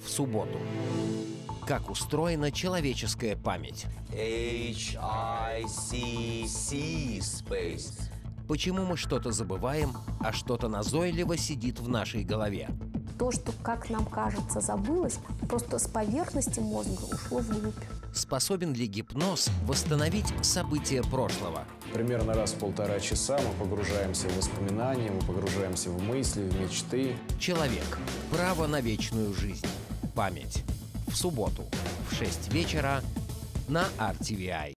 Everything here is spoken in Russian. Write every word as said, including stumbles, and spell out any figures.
в субботу. Как устроена человеческая память? H I C C space. Почему мы что-то забываем, а что-то назойливо сидит в нашей голове? То, что, как нам кажется, забылось, просто с поверхности мозга ушло вглубь. Способен ли гипноз восстановить события прошлого? Примерно раз в полтора часа мы погружаемся в воспоминания, мы погружаемся в мысли, в мечты. Человек. Право на вечную жизнь. Память. В субботу в шесть вечера на ар ти ви ай.